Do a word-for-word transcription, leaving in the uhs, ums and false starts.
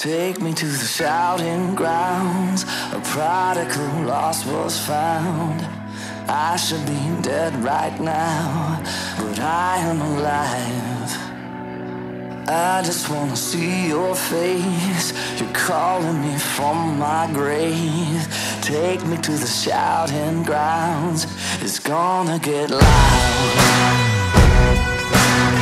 Take me to the shouting grounds. A prodigal lost was found. I should be dead right now, but I am alive. I just wanna see your face. You're calling me from my grave. Take me to the shouting grounds. It's gonna get loud.